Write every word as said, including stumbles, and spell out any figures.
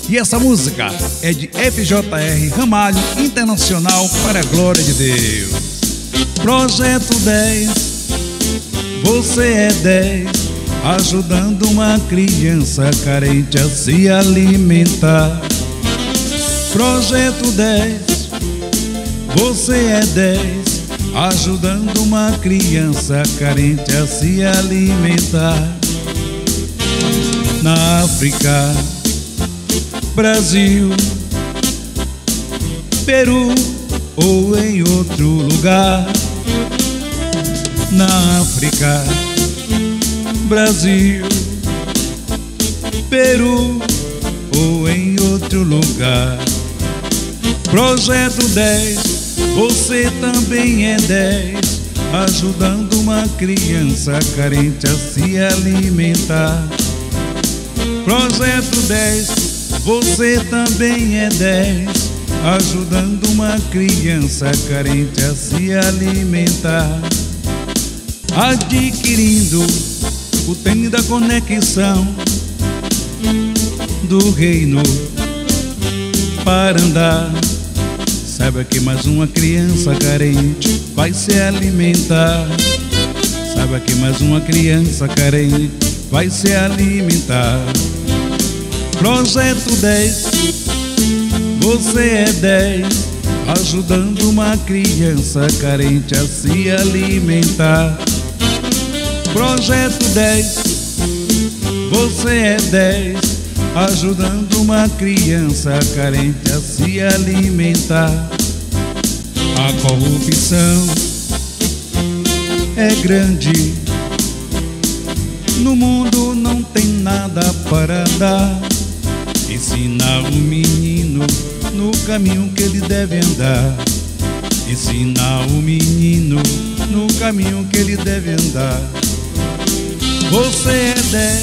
E essa música é de F J R Ramalho Internacional para a glória de Deus. Projeto dez, você é dez, ajudando uma criança carente a se alimentar. Projeto dez, você é dez, ajudando uma criança carente a se alimentar. Na África, Brasil, Peru ou em outro lugar. Na África, Brasil, Peru ou em outro lugar. Projeto dez, você também é dez, ajudando uma criança carente a se alimentar. Projeto dez, você também é dez, ajudando uma criança carente a se alimentar. Adquirindo o tênis da conexão do reino para andar. Saiba que mais uma criança carente vai se alimentar. Saiba que mais uma criança carente vai se alimentar. Projeto dez, você é dez, ajudando uma criança carente a se alimentar. Projeto dez, você é dez, ajudando uma criança carente a se alimentar. A corrupção é grande, no mundo não tem nada para dar. Ensinar o menino no caminho que ele deve andar. Ensinar o menino no caminho que ele deve andar. Você é dez.